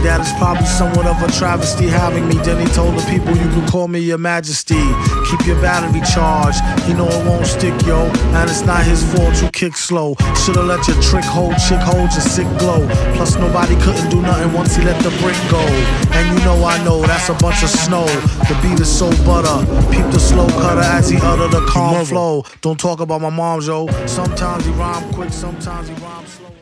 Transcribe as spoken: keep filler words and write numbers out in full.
that it's probably somewhat of a travesty having me. Then he told the people, you can call me your majesty. Keep your battery charged, you know it won't stick, yo. And it's not his fault you kick slow. Should've let your trick hold, chick hold your sick glow. Plus nobody couldn't do nothing once he let the brick go. And you know I know that's a bunch of snow. The beat is so butter. Peep the slow cutter as he utter the calm flow. Don't talk about my mom, yo. Sometimes he rhyme quick, sometimes he rhyme slow.